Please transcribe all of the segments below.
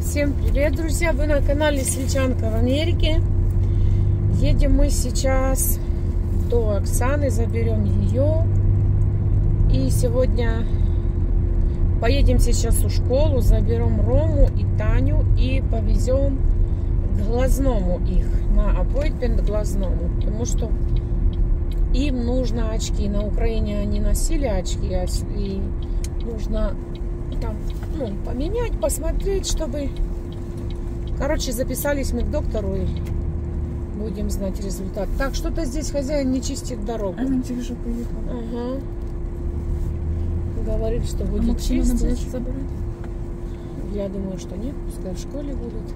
Всем привет, друзья! Вы на канале Сельчанка в Америке. Едем мы сейчас до Оксаны, заберем ее. И сегодня поедем сейчас в школу, заберем Рому и Таню и повезем к глазному их, на аппоинтмент к глазному. Потому что им нужно очки. На Украине они носили очки, и нужно там поменять, посмотреть, чтобы... Короче, записались мы к доктору и будем знать результат. Так, что-то здесь хозяин не чистит дорогу. Она тебе же поехала. Ага. Говорит, что будет чистить. Я думаю, что нет, пускай в школе будут.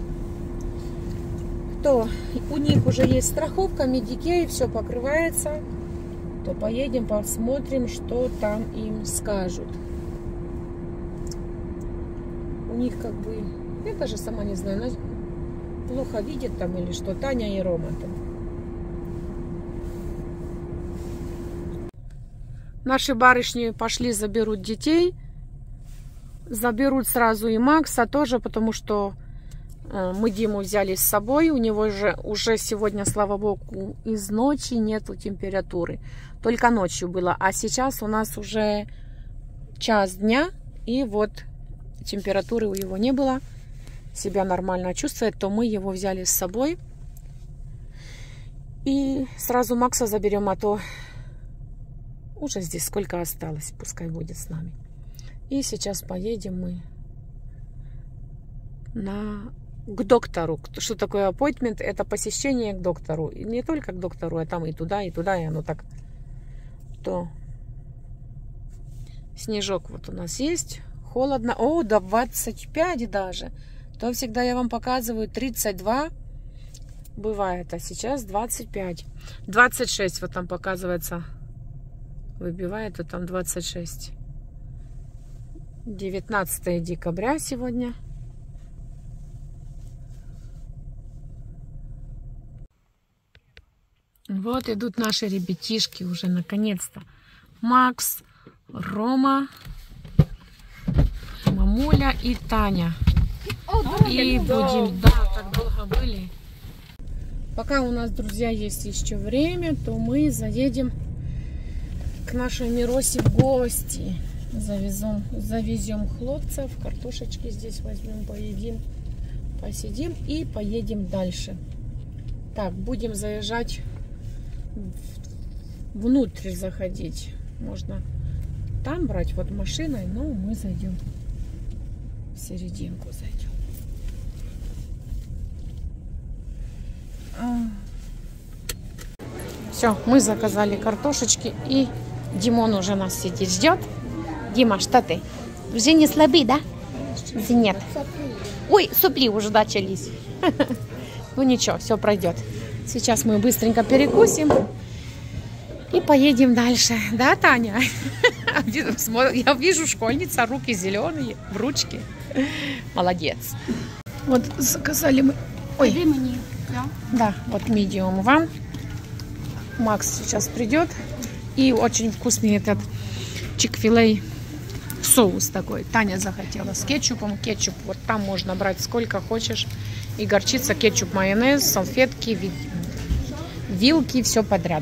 То у них уже есть страховка, Medicare, все покрывается, то поедем, посмотрим, что там им скажут. У них как бы, я даже сама не знаю, она плохо видит там или что, Таня и Рома там. Наши барышни пошли, заберут детей, заберут сразу и Макса тоже, потому что мы Диму взяли с собой, у него же уже сегодня, слава богу, из ночи нету температуры, только ночью было, а сейчас у нас уже час дня, и вот температуры у него не было, себя нормально чувствует, то мы его взяли с собой. И сразу Макса заберем, а то уже здесь сколько осталось, пускай будет с нами. И сейчас поедем мы к доктору. Что такое appointment? Это посещение к доктору. И не только к доктору, а там и туда, и оно так. То снежок вот у нас есть. Холодно. О, до 25 даже. То всегда я вам показываю 32 бывает, а сейчас 25. 26 вот там показывается. Выбивает, вот там 26. 19 декабря сегодня. Вот идут наши ребятишки уже наконец-то. Макс, Рома, мамуля и Таня. И будем, да, так долго были. Пока у нас, друзья, есть еще время, то мы заедем к нашей Миросе в гости. Завезем хлопцев, картошечки здесь возьмем, поедим, посидим и поедем дальше. Так, будем заезжать внутрь, заходить. Можно там брать вот машиной, но мы зайдем в серединку, зайдем. Все, мы заказали картошечки, и Димон уже нас сидит, ждет. Дима, что ты? Уже не слабый, да? Нет. Ой, сопли уже начались. Ну ничего, все пройдет. Сейчас мы быстренько перекусим и поедем дальше. Да, Таня? Я вижу, школьница, руки зеленые, в ручке. Молодец. Вот заказали мы... Ой. Да, вот medium one. Макс сейчас придет. И очень вкусный этот чик-филей соус такой. Таня захотела с кетчупом. Кетчуп вот там можно брать сколько хочешь. И горчица, кетчуп, майонез, салфетки, вилки, все подряд.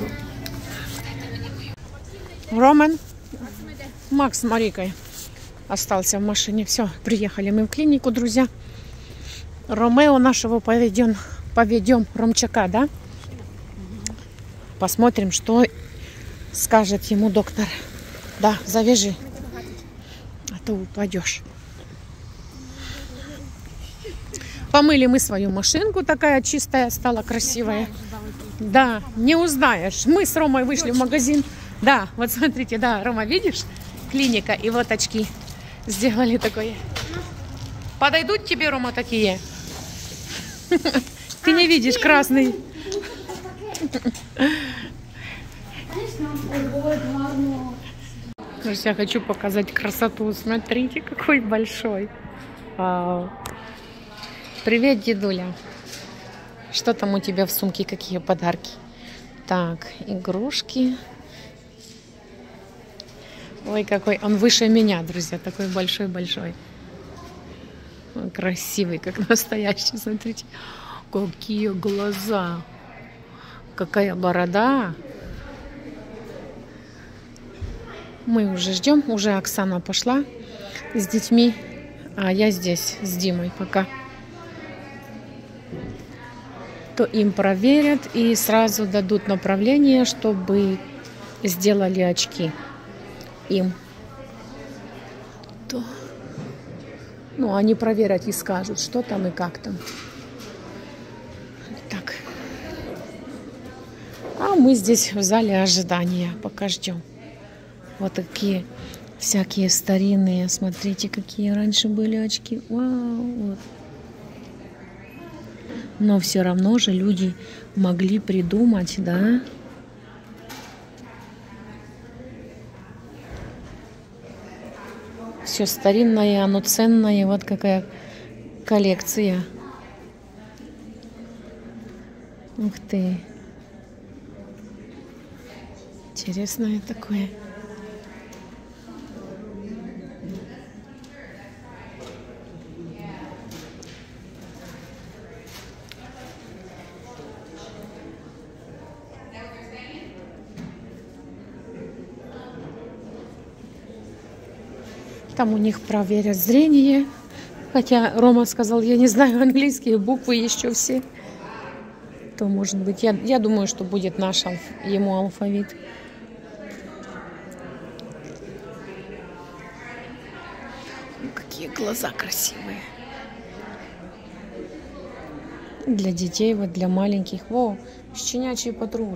Роман, Макс с Марикой остался в машине. Все, приехали мы в клинику, друзья. Ромео нашего поведем Ромчака, да? Посмотрим, что скажет ему доктор. Да, завяжи, а то упадешь. Помыли мы свою машинку, такая чистая стала, красивая. Да, не узнаешь. Мы с Ромой вышли в магазин. Да, вот смотрите, да, Рома, видишь? Клиника, и вот очки сделали такое. Подойдут тебе, Рома, такие? Ты не видишь, красный. Друзья, хочу показать красоту. Смотрите, какой большой. Вау. Привет, дедуля. Что там у тебя в сумке? Какие подарки? Так, игрушки. Ой, какой он выше меня, друзья. Такой большой-большой. Красивый, как настоящий. Смотрите, какие глаза. Какая борода. Мы уже ждем. Уже Оксана пошла с детьми. А я здесь с Димой пока. То им проверят и сразу дадут направление, чтобы сделали очки им. То... Ну, они проверят и скажут, что там и как там. Так. А мы здесь в зале ожидания. Пока ждем. Вот такие всякие старинные. Смотрите, какие раньше были очки. Вау! Вот. Но все равно же люди могли придумать, да? Все старинное, оно ценное. Вот какая коллекция. Ух ты. Интересное такое. Там у них проверят зрение. Хотя Рома сказал, я не знаю английские буквы еще все. То может быть, я думаю, что будет наш ему алфавит. Какие глаза красивые. Для детей, вот для маленьких. Во, щенячий патруль.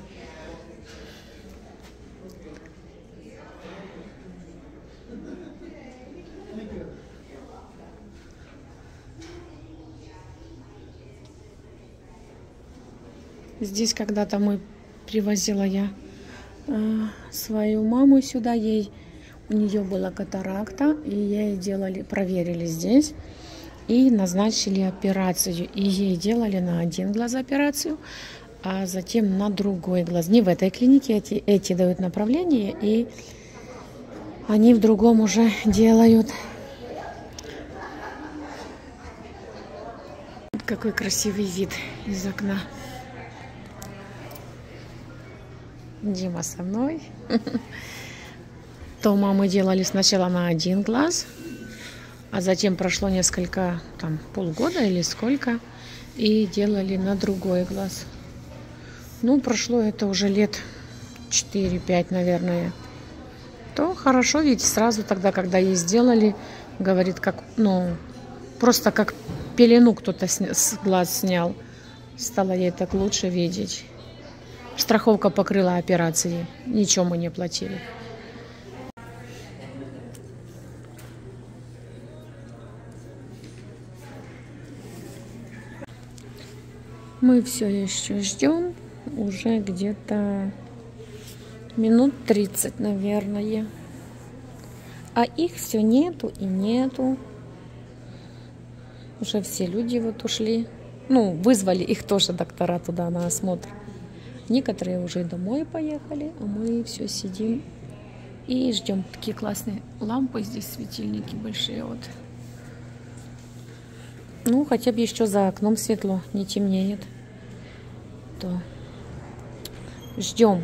Здесь когда-то привозила я свою маму сюда, у нее была катаракта, и ей проверили здесь и назначили операцию. И ей делали на один глаз операцию, а затем на другой глаз. Не в этой клинике, эти дают направление, и они в другом уже делают. Какой красивый вид из окна. Дима со мной. То мамы делали сначала на один глаз, а затем прошло несколько, полгода или сколько, и делали на другой глаз. Ну, прошло это уже лет 4-5, наверное. То хорошо, ведь сразу тогда, когда ей сделали, говорит, просто как пелену кто-то с глаз снял. Стало ей так лучше видеть. Страховка покрыла операции. Ничего мы не платили. Мы все еще ждем. Уже где-то минут 30, наверное. А их все нету и нету. Уже все люди вот ушли. Вызвали их тоже доктора туда на осмотр. Некоторые уже домой поехали, а мы все сидим и ждем. Такие классные лампы здесь, светильники большие. Вот. Хотя бы еще за окном светло, не темнеет. То ждем.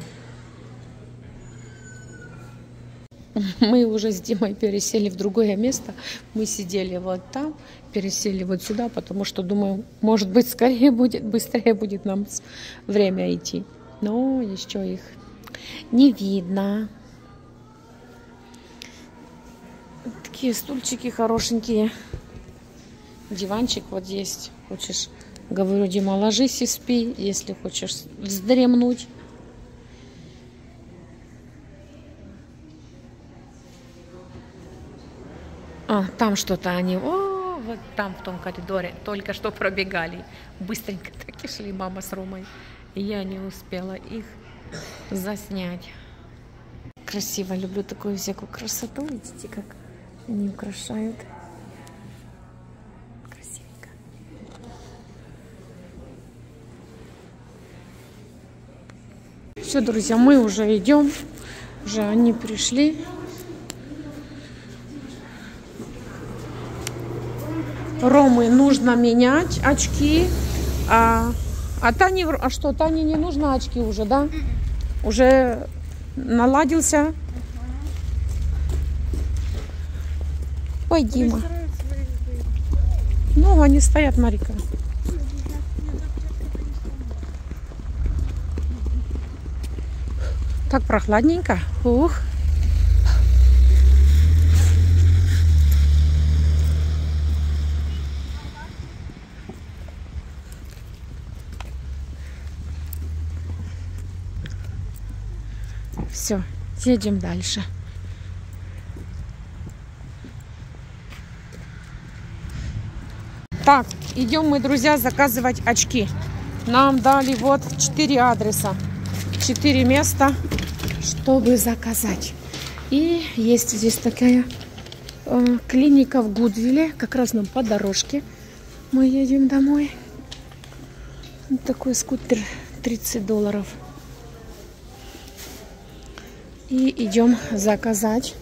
Мы уже с Димой пересели в другое место. Мы сидели вот там, пересели вот сюда, потому что, думаю, может быть, быстрее будет нам время идти. Но еще их не видно. Такие стульчики хорошенькие. Диванчик вот есть. Хочешь, говорю, Дима, ложись и спи, если хочешь вздремнуть. Там что-то они, вот там в том коридоре только что пробегали. Быстренько так и шли мама с Ромой. И я не успела их заснять. Красиво, люблю такую всякую красоту. Видите, как они украшают. Красивенько. Все, друзья, мы уже идем. Уже они пришли. Ромы нужно менять очки. А Тане, что, Тане не нужно очки уже, да? Уже наладился. Ой, Дима. Ну, они стоят, Марика. Так прохладненько. Ух. Все, едем дальше. Так, идем мы, друзья, заказывать очки. Нам дали вот 4 адреса, 4 места, чтобы заказать. И есть здесь такая клиника в Гудвилле, как раз нам по дорожке. Мы едем домой. Вот такой скутер, $30. И идем заказать.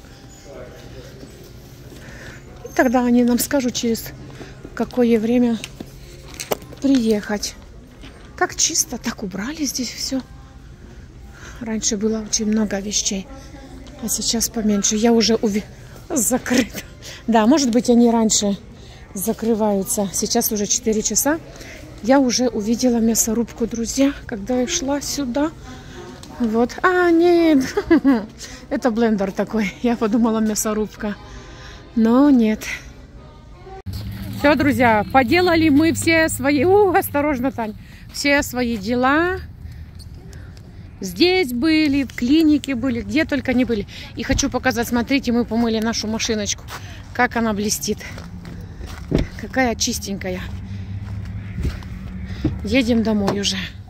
И тогда они нам скажут, через какое время приехать. Как чисто, так убрали здесь все. Раньше было очень много вещей, а сейчас поменьше. Я уже закрыта. Да, может быть, они раньше закрываются. Сейчас уже 4 часа. Я уже увидела мясорубку, друзья, когда я шла сюда. Вот. А, нет. Это блендер такой. Я подумала, мясорубка. Но нет. Все, друзья, поделали мы все свои... осторожно, Тань. Все свои дела. Здесь были, в клинике были, где только не были. И хочу показать, смотрите, мы помыли нашу машиночку. Как она блестит. Какая чистенькая. Едем домой уже.